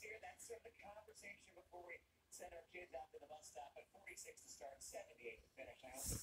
here. That's sort of the conversation before we send our kids out to the bus stop at 46 to start, 78 to finish. I hope